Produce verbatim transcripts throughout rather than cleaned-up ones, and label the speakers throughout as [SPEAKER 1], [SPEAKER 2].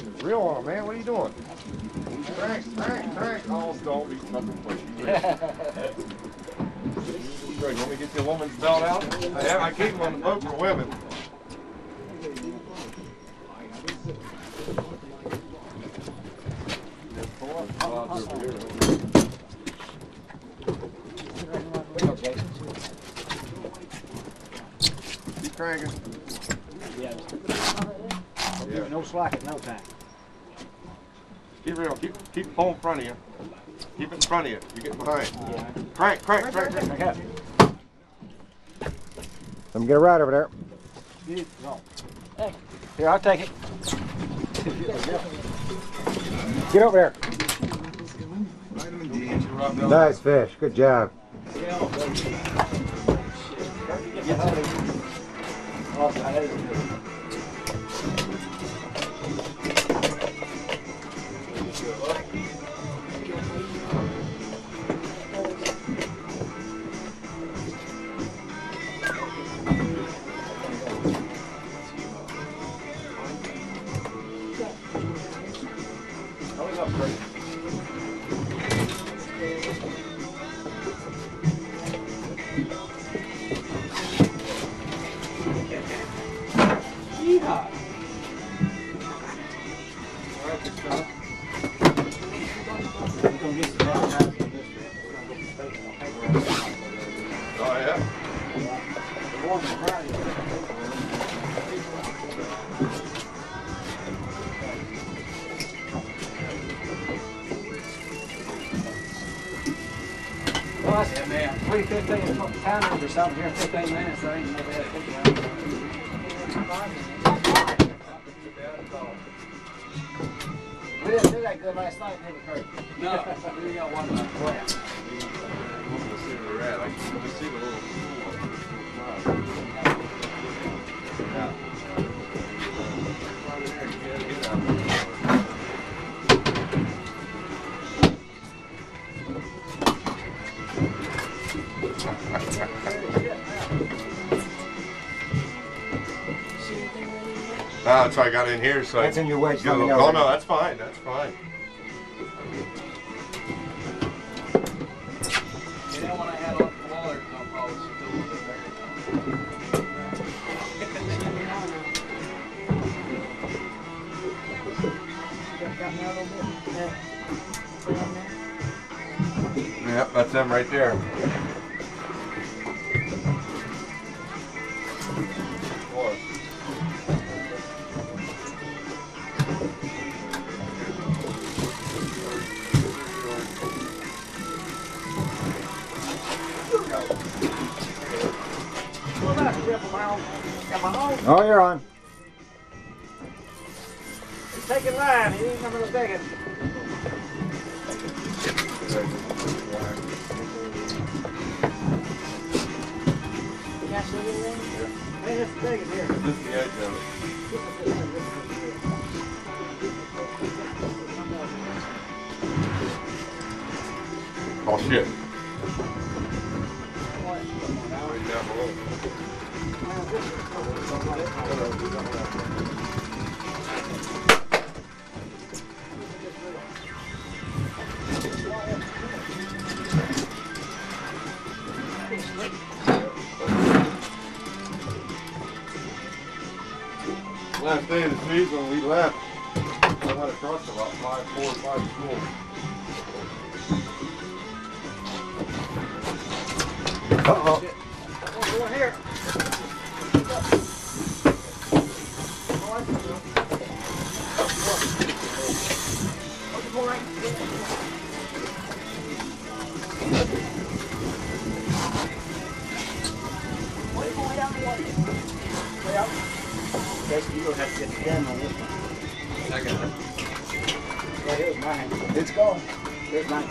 [SPEAKER 1] Reel on him, man. What are you doing? Crank, crank, crank. Oh, don't be fucking pushing. Greg, want me to get your woman's belt out? I have. I keep them on the boat for women. Keep cranking.
[SPEAKER 2] Yeah.
[SPEAKER 1] Yeah.
[SPEAKER 2] No slack at no time.
[SPEAKER 1] Keep real. Keep keep pole in front of you. Keep it in front of you. You get behind.
[SPEAKER 2] Yeah.
[SPEAKER 1] Crank, crank, crank, crank.
[SPEAKER 2] Okay.
[SPEAKER 3] Let me get a ride over there.
[SPEAKER 2] No. Hey. Here, I'll take it.
[SPEAKER 3] Get over there. Nice fish. Good job.
[SPEAKER 1] Oh, yeah?
[SPEAKER 2] Well, I said, man, three fifteen pounders or something here in fifteen minutes. I ain't never had fifty We didn't do that good last night, did we, Kurt? No, we got one left.
[SPEAKER 1] We'll see where we're at. I can just see the little yeah. Ah, that's why I got in here. So
[SPEAKER 3] That's
[SPEAKER 1] I
[SPEAKER 3] in your wedge.
[SPEAKER 1] get a little, oh no, that's fine. That's fine.
[SPEAKER 2] You know when I had off the water, no problem.
[SPEAKER 1] Yep, that's them right there.
[SPEAKER 3] Oh, you're on.
[SPEAKER 2] He's taking line. He ain't coming to take it. Hey, let's take it here.
[SPEAKER 1] This is the edge of it. Oh shit. Right down below. Last day of the season when we left, I went across about five, four or five schools.
[SPEAKER 3] Uh-oh.
[SPEAKER 2] Over here. Jason, you're going to have to get the camera on this one.
[SPEAKER 1] I got it.
[SPEAKER 2] Right here's mine. It's gone. Here's mine.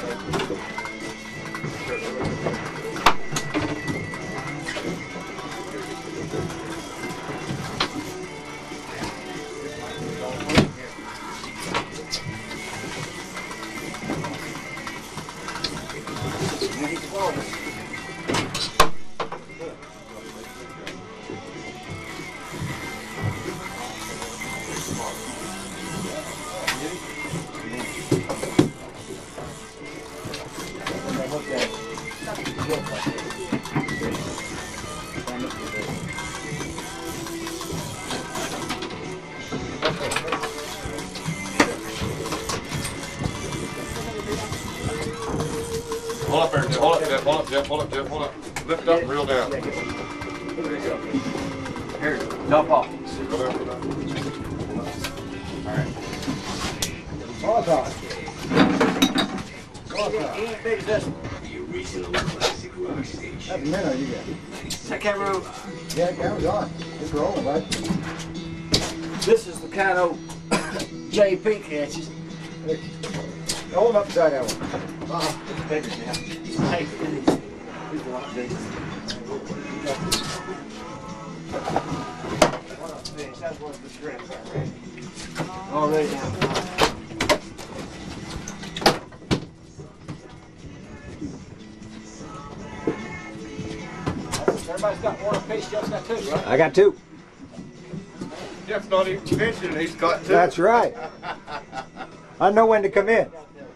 [SPEAKER 1] Hold up there, Jeff. Hold up, Jeff. Hold up, Jeff. Hold up, Jeff. Hold up. Lift up and reel down.
[SPEAKER 2] There you go. Here, dump off.
[SPEAKER 1] Go down, go down.
[SPEAKER 2] Alright.
[SPEAKER 3] Pause on.
[SPEAKER 2] He ain't big as this.
[SPEAKER 3] That's a minute you got.
[SPEAKER 2] I can't remember.
[SPEAKER 3] Yeah, camera's on. It's rolling, right?
[SPEAKER 2] This is the kind of J P catches.
[SPEAKER 3] Hold them upside down.
[SPEAKER 2] Uh, it's bigger now. Hey, it is. It's a lot bigger. That's what the shrimp are already down. Everybody's got one apiece. Jeff's got two, right?
[SPEAKER 3] I got two.
[SPEAKER 1] Jeff's not even fishing, he's got two.
[SPEAKER 3] That's right. I know when to come in.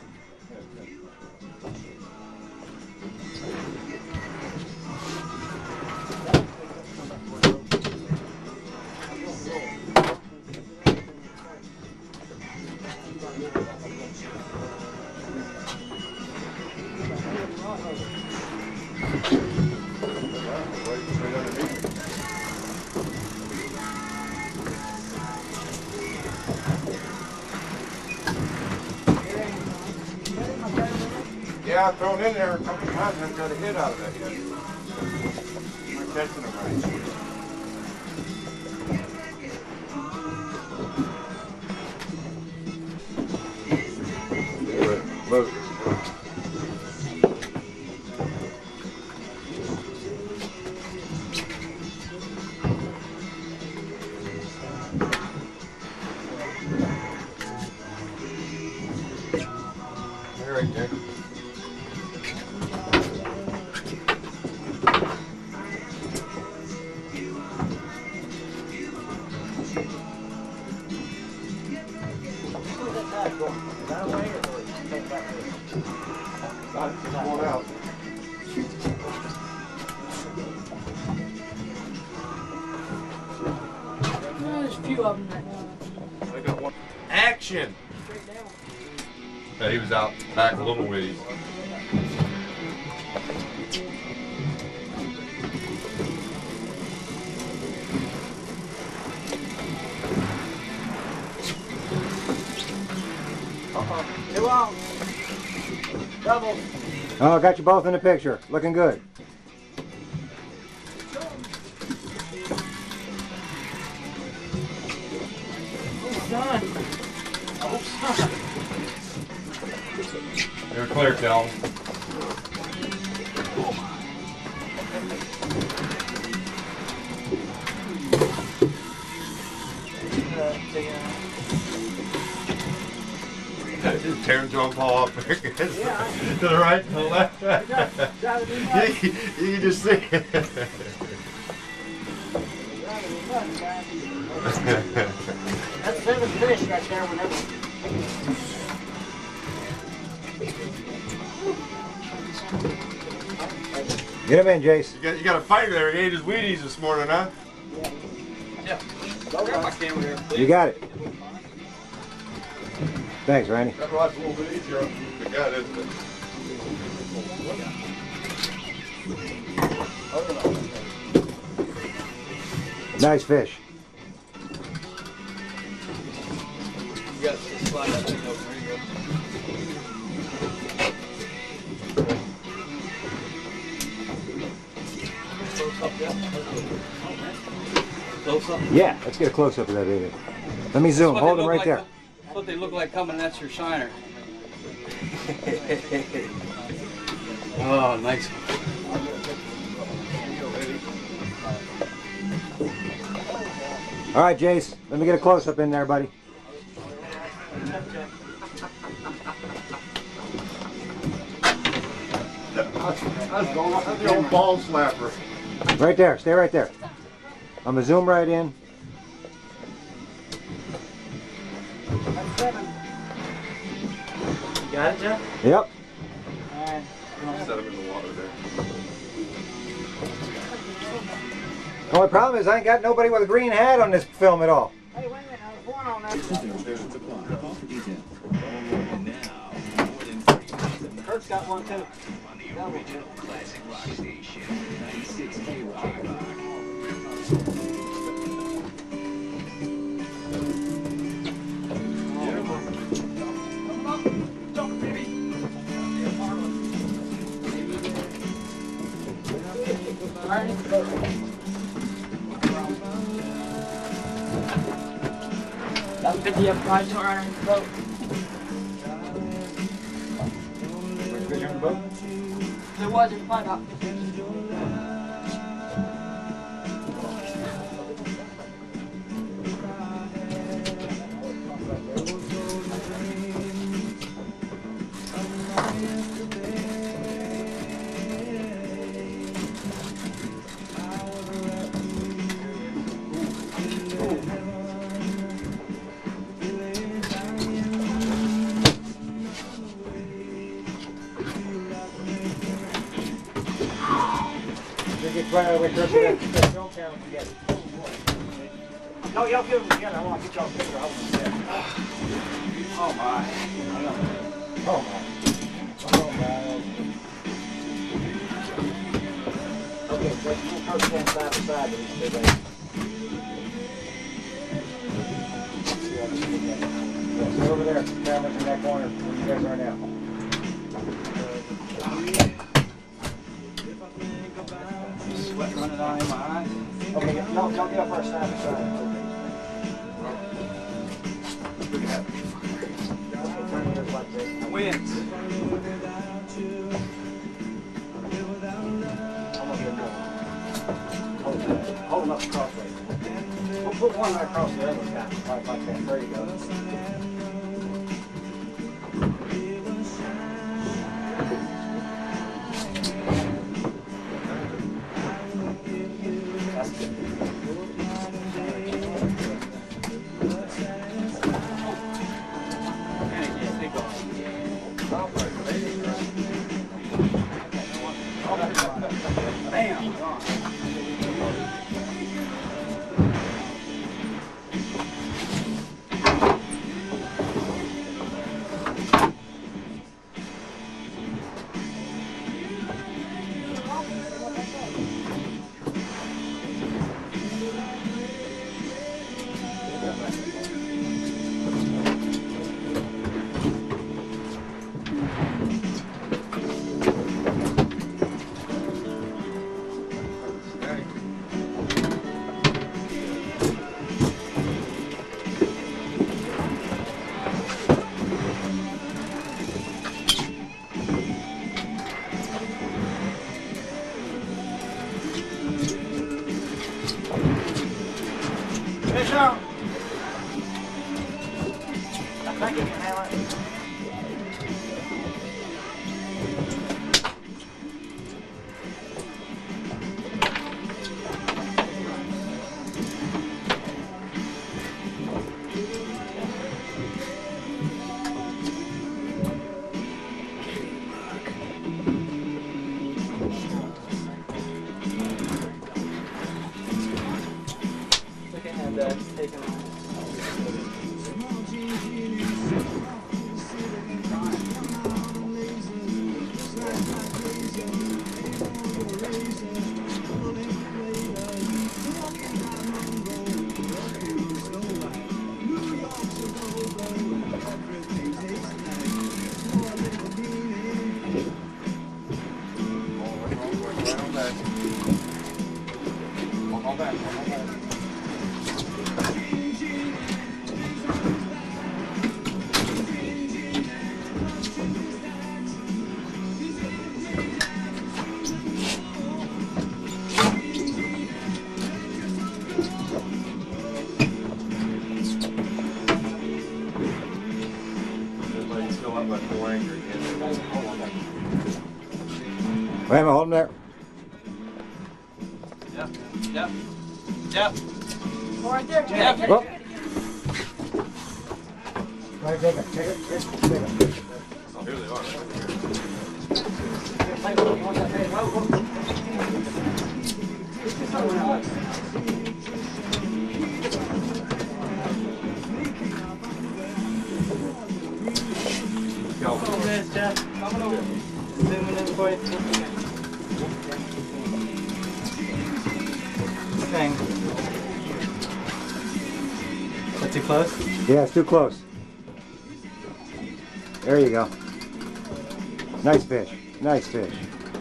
[SPEAKER 1] Yeah, I've thrown in there a couple times and I've got a hit out of that yet. I'm catching them right. Look. They're right there. Going out.
[SPEAKER 4] There's a few of them right now.
[SPEAKER 1] I got one. Action! Yeah, he was out back a little ways.
[SPEAKER 2] Uh-huh. Two on. Double.
[SPEAKER 3] Oh, got you both in the picture. Looking good.
[SPEAKER 4] Oh, son. Oh, son.
[SPEAKER 1] You're clear, Calvin. Just tearing John Paul off. To the right, to the left. Yeah, you, you can just see it.
[SPEAKER 2] That's seven fish right there whenever.
[SPEAKER 3] Get him in, Jace.
[SPEAKER 1] You got, you got a fighter there. He ate his Wheaties this morning, huh?
[SPEAKER 2] Yeah. Grab my camera here, please.
[SPEAKER 3] You got it. Thanks, Randy.
[SPEAKER 1] That rod's a little bit easier on the gut, isn't it?
[SPEAKER 3] Nice fish.
[SPEAKER 2] You got to slide that thing over. There you go. Close up, yeah. Close up.
[SPEAKER 3] Yeah, let's get a close up of that baby. Let me zoom. Hold him right there.
[SPEAKER 2] That's what they look like coming. That's your shiner. Oh, nice.
[SPEAKER 3] All right, Jace. Let me get a close up in there, buddy.
[SPEAKER 1] That's the old ball slapper.
[SPEAKER 3] Right there. Stay right there. I'm gonna zoom right in.
[SPEAKER 2] That's seven.
[SPEAKER 1] got it, Jeff?
[SPEAKER 3] Yep.
[SPEAKER 2] And,
[SPEAKER 1] Set him in the water there.
[SPEAKER 3] The only problem is I ain't got nobody with a green hat on this film at all.
[SPEAKER 2] hey, wait a minute, there's one on there. Kurt's got one too. Double too.
[SPEAKER 5] Classic rock station, ninety-six K Rock.
[SPEAKER 4] That fifty up five to our boat.
[SPEAKER 3] Which vision of the boat?
[SPEAKER 4] There was a five up.
[SPEAKER 3] Get right out of the way, Chris. That film camera can get it.
[SPEAKER 2] No, y'all get them together. I want to get y'all a picture of them. Oh my.
[SPEAKER 3] Oh my. Oh my.
[SPEAKER 2] Okay, so you first stand side by side with these two guys.
[SPEAKER 3] Yeah, stay over there. Camera's in that corner where you guys are now.
[SPEAKER 2] Sweat running down in my eyes. Okay, y'all y'all get up first side by side.
[SPEAKER 1] Look at that.
[SPEAKER 2] Okay, turn yours like this.
[SPEAKER 1] Winds.
[SPEAKER 2] Hold them hold them up crossways. We'll put one right across the other guy. Right like that. There you go. That's good. Bam! Fish out! I think you can handle it. We can have that taken off.
[SPEAKER 1] Right on back. One on back. One on back. Everybody's still up by four anchor again.
[SPEAKER 3] Wait a minute, hold him there.
[SPEAKER 1] Yep. Yep. Yep.
[SPEAKER 4] Right there,
[SPEAKER 1] Yep.
[SPEAKER 4] Jack.
[SPEAKER 3] Well, Go ahead, take it. Take it. Here, take it.
[SPEAKER 1] Oh, here they are. Go.
[SPEAKER 2] Come on, man, Jeff. Coming over. Zooming in for you. Thing. Is that too close?
[SPEAKER 3] Yeah, it's too close. There you go. Nice fish. Nice fish.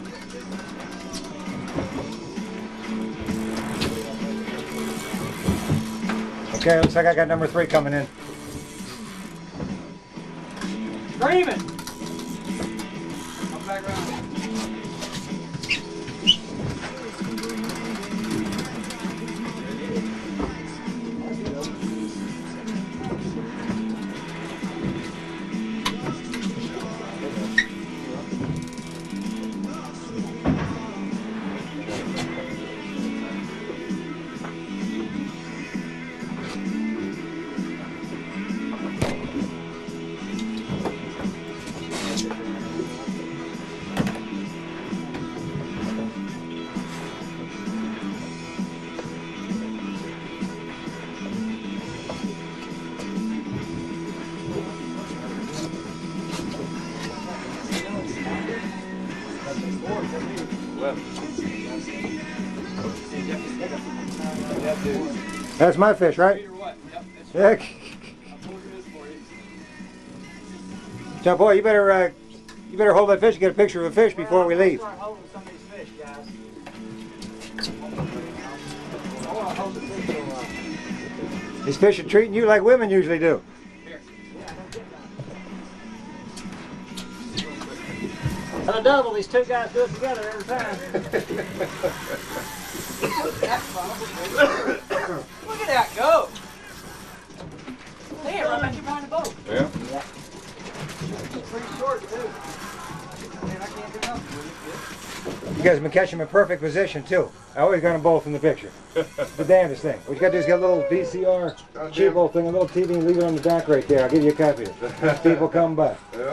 [SPEAKER 3] Okay, looks like I got number three coming in.
[SPEAKER 2] Screaming! Come back around.
[SPEAKER 3] That's my fish, right? Yeah. So, boy, you better uh, you better hold that fish and get a picture of a fish before we leave. These fish are treating you like women usually do.
[SPEAKER 2] On a double, these two guys do it together every time. Look at that go!
[SPEAKER 4] Hey, right back here behind the boat.
[SPEAKER 1] Yeah.
[SPEAKER 2] It's pretty short, too. Man, I can't get enough.
[SPEAKER 3] You guys have been catching them in perfect position, too. I always got them both in the picture. The damnedest thing. What you got to do is get a little V C R, cheap old thing, a little T V, and leave it on the back right there. I'll give you a copy of it. As people come by.
[SPEAKER 1] Yeah.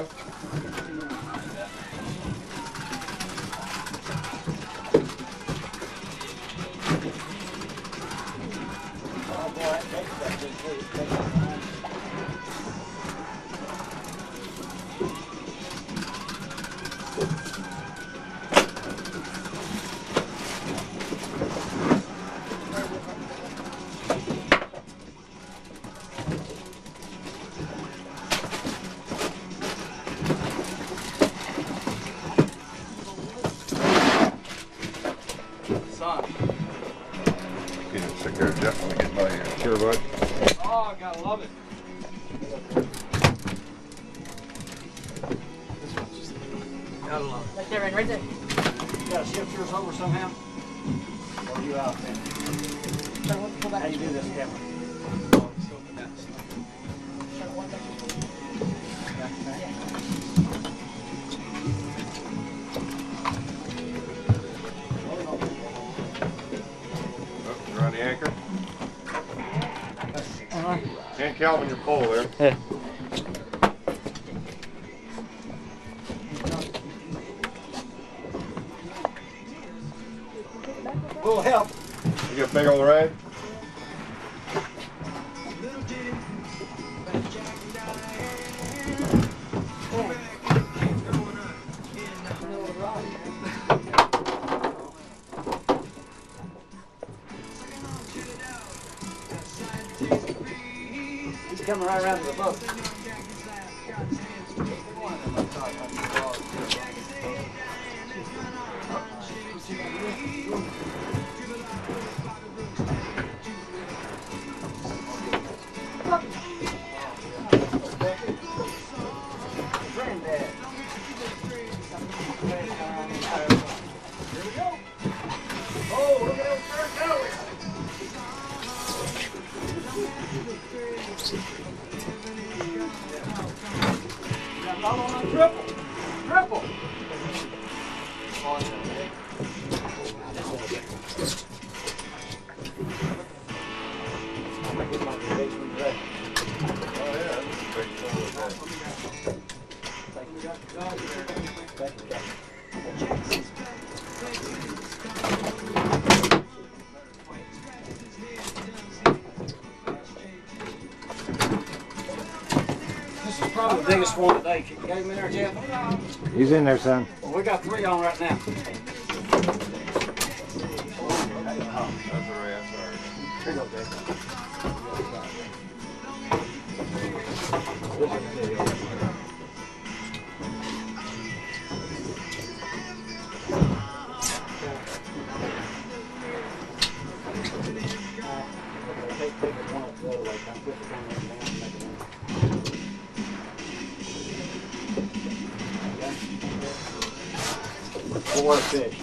[SPEAKER 1] Definitely get my ear. Sure, bud.
[SPEAKER 2] Oh, I gotta love it. This one's just gotta love it.
[SPEAKER 4] Right there, right there.
[SPEAKER 2] You gotta shift yours over somehow? Or you out there?
[SPEAKER 4] Try to pull back.
[SPEAKER 2] How you do this, Kevin?
[SPEAKER 1] Oh, you're on the anchor.
[SPEAKER 2] Uh-huh.
[SPEAKER 1] And Calvin, your pole there.
[SPEAKER 2] Yeah. Little help.
[SPEAKER 1] You got a big old rag?
[SPEAKER 2] He's coming right around to the boat. Granddad. Here we go. Oh, look at that turn go. Got all on a triple. Triple.
[SPEAKER 1] Oh, yeah. That's a big one.
[SPEAKER 2] This is probably the biggest one today. You got him in there, Jeff?
[SPEAKER 3] He's in there, son.
[SPEAKER 2] Well, we got three on right now.
[SPEAKER 1] That's all right, I'm sorry.
[SPEAKER 2] Here you go, Jake. Take, take it one up the other way. Kind of flip it down there and down and make it in. Four fish.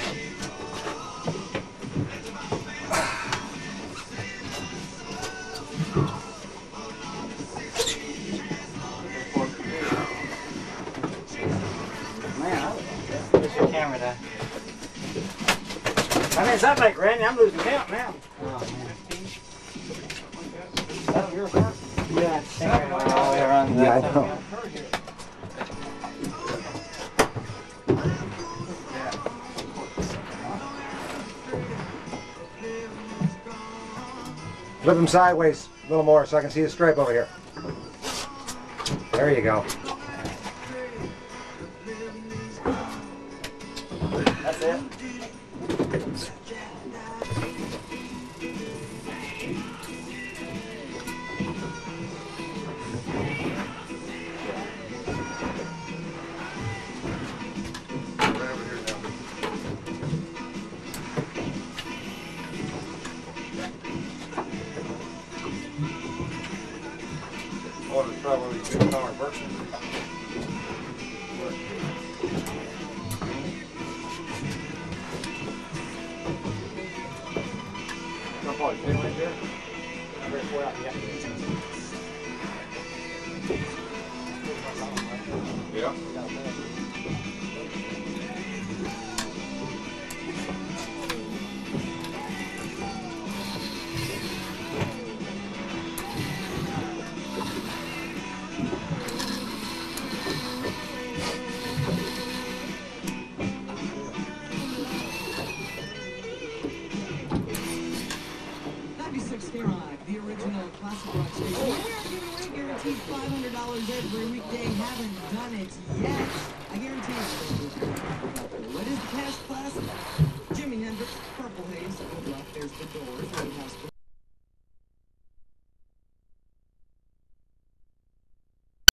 [SPEAKER 2] Man, where's your camera at? How many does that make, Randy? I'm losing count now. Oh, man. Is that your first? Yeah, seven all the way around.
[SPEAKER 3] Yeah, I know. Flip him sideways a little more so I can see the stripe over here. There you go.
[SPEAKER 2] That's it.
[SPEAKER 1] Right over here now. Oh, the trouble is you power person.
[SPEAKER 2] Jump on, pin right there. Very far out, yeah.
[SPEAKER 1] Yeah.
[SPEAKER 6] ninety-six Live, the original classic rock station. We are giving away guaranteed five hundred dollars every weekday. Haven't done it yet. I guarantee you. What is the cash classic? Jimi Hendrix, Purple Haze, Good Luck, There's the Doors, Roadhouse.